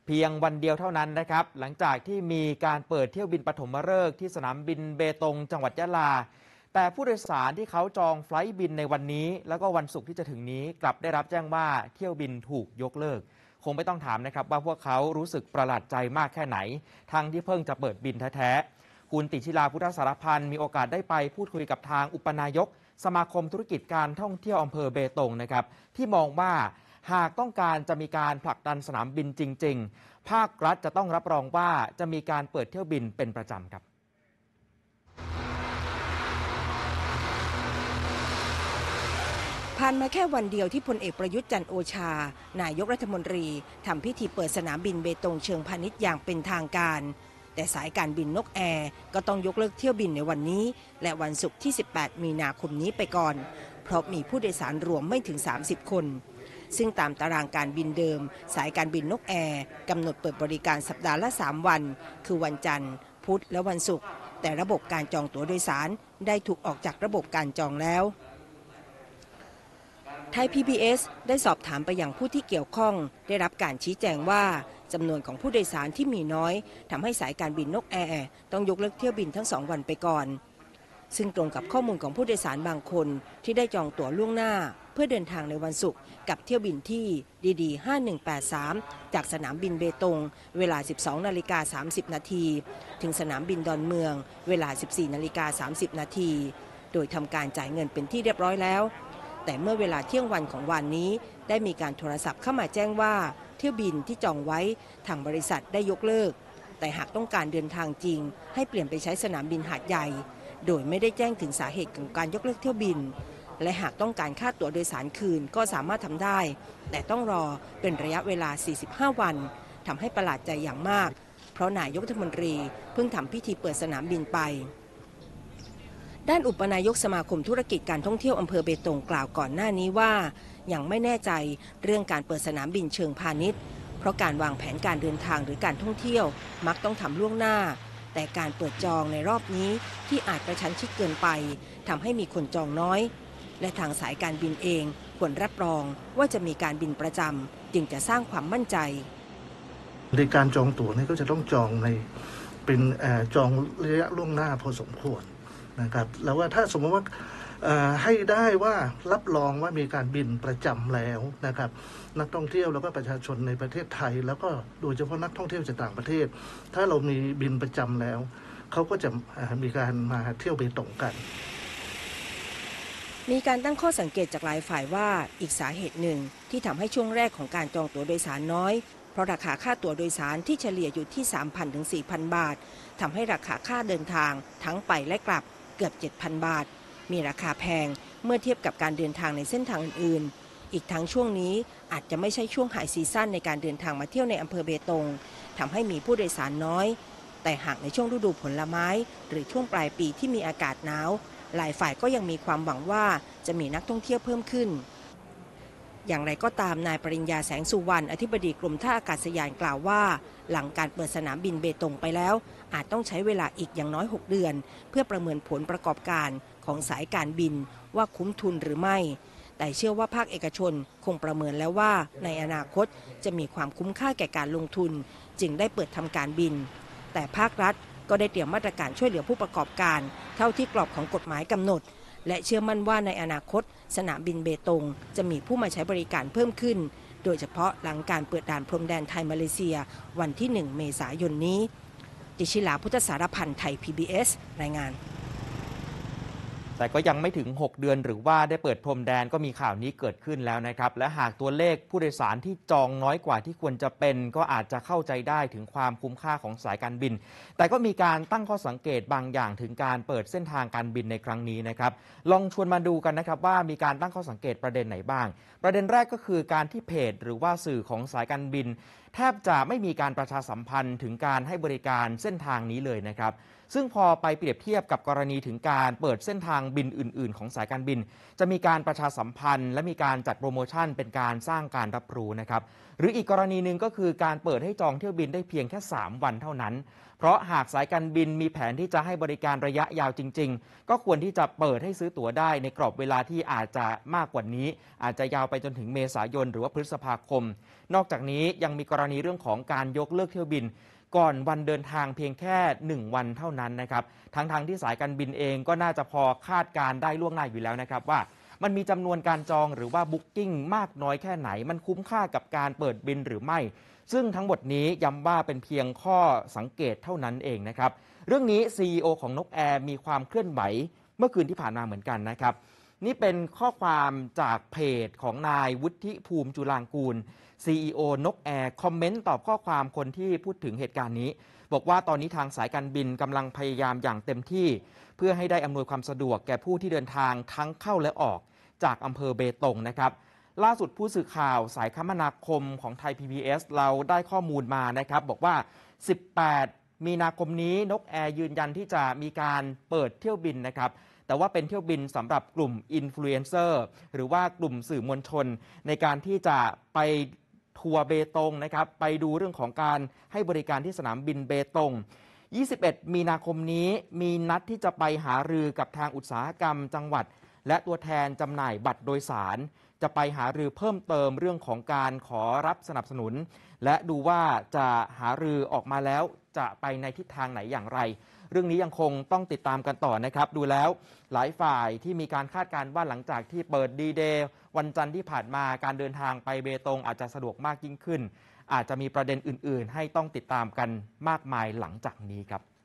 เพียงวันเดียวเท่านั้นนะครับหลังจากที่มีการเปิดเที่ยวบินปฐมฤกษ์ที่สนามบินเบตงจังหวัดยะลาแต่ผู้โดยสารที่เขาจองไฟลท์บินในวันนี้แล้วก็วันศุกร์ที่จะถึงนี้กลับได้รับแจ้งว่าเที่ยวบินถูกยกเลิกคงไม่ต้องถามนะครับว่าพวกเขารู้สึกประหลาดใจมากแค่ไหนทั้งที่เพิ่งจะเปิดบินแท้ๆคุณติชิลาพุทธสารพันธ์มีโอกาสได้ไปพูดคุยกับทางอุปนายกสมาคมธุรกิจการท่องเที่ยวอำเภอเบตงนะครับที่มองว่าหากต้องการจะมีการผลักดันสนามบินจริงๆภาครัฐจะต้องรับรองว่าจะมีการเปิดเที่ยวบินเป็นประจำครับผ่านมาแค่วันเดียวที่พลเอกประยุทธ์จันทร์โอชานายกรัฐมนตรีทำพิธีเปิดสนามบินเบตงเชิงพาณิชย์อย่างเป็นทางการแต่สายการบินนกแอร์ก็ต้องยกเลิกเที่ยวบินในวันนี้และวันศุกร์ที่ 18 มีนาคมนี้ไปก่อนเพราะมีผู้โดยสารรวมไม่ถึง 30 คนซึ่งตามตารางการบินเดิมสายการบินนกแอร์กำหนดเปิดบริการสัปดาห์ละ 3 วันคือวันจันทร์พุธและวันศุกร์แต่ระบบการจองตั๋วโดยสารได้ถูกออกจากระบบการจองแล้วไทย PBS ได้สอบถามไปยังผู้ที่เกี่ยวข้องได้รับการชี้แจงว่าจำนวนของผู้โดยสารที่มีน้อยทำให้สายการบินนกแอร์ต้องยกเลิกเที่ยวบินทั้ง2 วันไปก่อนซึ่งตรงกับข้อมูลของผู้โดยสารบางคนที่ได้จองตั๋วล่วงหน้าเพื่อเดินทางในวันศุกร์กับเที่ยวบินที่ดี5183จากสนามบินเบตงเวลา 12:30 นาทีถึงสนามบินดอนเมืองเวลา 14:30 นาทีโดยทำการจ่ายเงินเป็นที่เรียบร้อยแล้วแต่เมื่อเวลาเที่ยงวันของวันนี้ได้มีการโทรศัพท์เข้ามาแจ้งว่าเที่ยวบินที่จองไว้ทางบริษัทได้ยกเลิกแต่หากต้องการเดินทางจริงให้เปลี่ยนไปใช้สนามบินหาดใหญ่โดยไม่ได้แจ้งถึงสาเหตุของการยกเลิกเที่ยวบินและหากต้องการค่าตั๋วโดยสารคืนก็สามารถทำได้แต่ต้องรอเป็นระยะเวลา 45 วันทำให้ประหลาดใจอย่างมากเพราะนายกรัฐมนตรีเพิ่งทำพิธีเปิดสนามบินไปด้านอุปนายกสมาคมธุรกิจการท่องเที่ยวอำเภอเบตงกล่าวก่อนหน้านี้ว่ายังไม่แน่ใจเรื่องการเปิดสนามบินเชิงพาณิชย์เพราะการวางแผนการเดินทางหรือการท่องเที่ยวมักต้องทำล่วงหน้าแต่การเปิดจองในรอบนี้ที่อาจกระชั้นชิดเกินไปทำให้มีคนจองน้อยและทางสายการบินเองควรรับรองว่าจะมีการบินประจำจึงจะสร้างความมั่นใจในการจองตั๋วนี่ก็จะต้องจองในเป็นจองระยะล่วงหน้าพอสมควรนะครับแล้วว่าถ้าสมมติว่าให้ได้ว่ารับรองว่ามีการบินประจำแล้วนะครับนักท่องเที่ยวแล้วก็ประชาชนในประเทศไทยแล้วก็โดยเฉพาะนักท่องเที่ยวจากต่างประเทศถ้าเรามีบินประจำแล้วเขาก็จะมีการมาเที่ยวเบตงกันมีการตั้งข้อสังเกตจากหลายฝ่ายว่าอีกสาเหตุหนึ่งที่ทำให้ช่วงแรกของการจองตั๋วโดยสารน้อยเพราะราคาค่าตั๋วโดยสารที่เฉลี่ยอยู่ที่ 3,000 ถึง 4,000 บาททำให้ราคาค่าเดินทางทั้งไปและกลับเกือบ 7,000 บาทมีราคาแพงเมื่อเทียบกับการเดินทางในเส้นทางอื่นๆอีกทั้งช่วงนี้อาจจะไม่ใช่ช่วงไฮซีซั่นในการเดินทางมาเที่ยวในอำเภอเบตงทำให้มีผู้โดยสารน้อยแต่หากในช่วงฤดูผลไม้หรือช่วงปลายปีที่มีอากาศหนาวหลายฝ่ายก็ยังมีความหวังว่าจะมีนักท่องเที่ยวเพิ่มขึ้นอย่างไรก็ตามนายปริญญาแสงสุวรรณอธิบดีกรมท่าอากาศยานกล่าวว่าหลังการเปิดสนามบินเบตงไปแล้วอาจต้องใช้เวลาอีกอย่างน้อย6 เดือนเพื่อประเมินผลประกอบการของสายการบินว่าคุ้มทุนหรือไม่แต่เชื่อว่าภาคเอกชนคงประเมินแล้วว่าในอนาคตจะมีความคุ้มค่าแก่การลงทุนจึงได้เปิดทำการบินแต่ภาครัฐก็ได้เตรียมมาตรการช่วยเหลือผู้ประกอบการเท่าที่กรอบของกฎหมายกำหนดและเชื่อมั่นว่าในอนาคตสนามบินเบตงจะมีผู้มาใช้บริการเพิ่มขึ้นโดยเฉพาะหลังการเปิดด่านพรมแดนไทยมาเลเซียวันที่ 1 เมษายนนี้ติชิลาพุทธสารพันธ์ไทย PBS รายงานแต่ก็ยังไม่ถึง6 เดือนหรือว่าได้เปิดพรมแดนก็มีข่าวนี้เกิดขึ้นแล้วนะครับและหากตัวเลขผู้โดยสารที่จองน้อยกว่าที่ควรจะเป็นก็อาจจะเข้าใจได้ถึงความคุ้มค่าของสายการบินแต่ก็มีการตั้งข้อสังเกตบางอย่างถึงการเปิดเส้นทางการบินในครั้งนี้นะครับลองชวนมาดูกันนะครับว่ามีการตั้งข้อสังเกตประเด็นไหนบ้างประเด็นแรกก็คือการที่เพจหรือว่าสื่อของสายการบินแทบจะไม่มีการประชาสัมพันธ์ถึงการให้บริการเส้นทางนี้เลยนะครับซึ่งพอไปเปรียบเทียบกับกรณีถึงการเปิดเส้นทางบินอื่นๆของสายการบินจะมีการประชาสัมพันธ์และมีการจัดโปรโมชั่นเป็นการสร้างการรับรู้นะครับหรืออีกกรณีหนึ่งก็คือการเปิดให้จองเที่ยวบินได้เพียงแค่3 วันเท่านั้นเพราะหากสายการบินมีแผนที่จะให้บริการระยะยาวจริงๆก็ควรที่จะเปิดให้ซื้อตั๋วได้ในกรอบเวลาที่อาจจะมากกว่านี้อาจจะยาวไปจนถึงเมษายนหรือว่าพฤษภาคมนอกจากนี้ยังมีกรณีเรื่องของการยกเลิกเที่ยวบินก่อนวันเดินทางเพียงแค่1 วันเท่านั้นนะครับทั้งที่สายการบินเองก็น่าจะพอคาดการได้ล่วงหน้าอยู่แล้วนะครับว่ามันมีจำนวนการจองหรือว่าบุ๊กกิ้งมากน้อยแค่ไหนมันคุ้มค่ากับการเปิดบินหรือไม่ซึ่งทั้งหมดนี้ย้ำว่าเป็นเพียงข้อสังเกตเท่านั้นเองนะครับเรื่องนี้ CEO ของนกแอร์มีความเคลื่อนไหวเมื่อคืนที่ผ่านมาเหมือนกันนะครับนี่เป็นข้อความจากเพจของนายวุฒิภูมิจุลางกูล CEO นกแอร์คอมเมนต์ตอบข้อความคนที่พูดถึงเหตุการณ์นี้บอกว่าตอนนี้ทางสายการบินกำลังพยายามอย่างเต็มที่เพื่อให้ได้อำนวยความสะดวกแก่ผู้ที่เดินทางทั้งเข้าและออกจากอำเภอเบตงนะครับล่าสุดผู้สื่อข่าวสายคมนาคมของไทย PBS เราได้ข้อมูลมานะครับบอกว่า 18 มีนาคมนี้นกแอร์ยืนยันที่จะมีการเปิดเที่ยวบินนะครับแต่ว่าเป็นเที่ยวบินสำหรับกลุ่มอินฟลูเอนเซอร์หรือว่ากลุ่มสื่อมวลชนในการที่จะไปทัวร์เบตงนะครับไปดูเรื่องของการให้บริการที่สนามบินเบตง 21 มีนาคมนี้มีนัดที่จะไปหารือกับทางอุตสาหกรรมจังหวัดและตัวแทนจำหน่ายบัตรโดยสารจะไปหารือเพิ่มเติมเรื่องของการขอรับสนับสนุนและดูว่าจะหารือออกมาแล้วจะไปในทิศทางไหนอย่างไรเรื่องนี้ยังคงต้องติดตามกันต่อนะครับดูแล้วหลายฝ่ายที่มีการคาดการณ์ว่าหลังจากที่เปิดดีเดย์วันจันทร์ที่ผ่านมาการเดินทางไปเบตงอาจจะสะดวกมากยิ่งขึ้นอาจจะมีประเด็นอื่นๆให้ต้องติดตามกันมากมายหลังจากนี้ครับ